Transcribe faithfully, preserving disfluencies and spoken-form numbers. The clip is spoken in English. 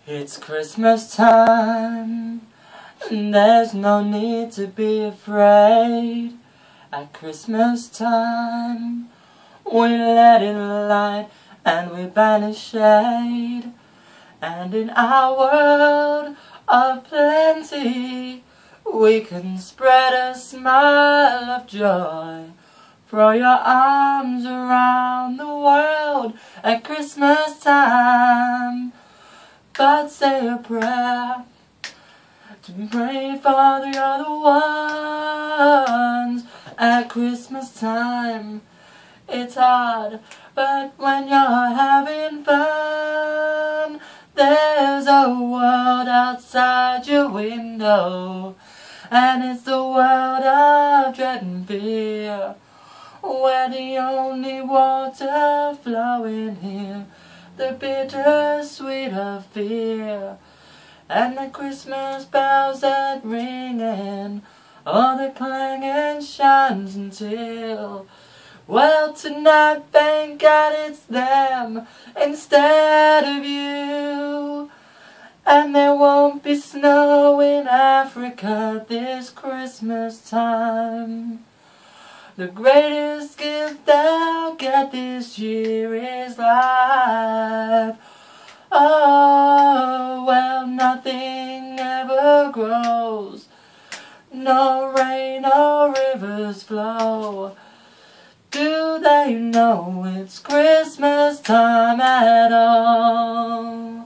It's Christmas time, and there's no need to be afraid. At Christmas time, we let in light and we banish shade. And in our world of plenty, we can spread a smile of joy. Throw your arms around the world at Christmas time. But say a prayer to pray for the other ones at Christmas time. It's hard, but when you're having fun, there's a world outside your window, and it's the world of dread and fear, where the only water flowing here, the bitter sweet of fear, and the Christmas bells that ringing, all the clanging shines until, well, tonight, thank God it's them instead of you. And there won't be snow in Africa this Christmas time. The greatest gift they'll get this year is life. Oh, well, nothing ever grows, no rain or rivers flow. Do they know it's Christmas time at all?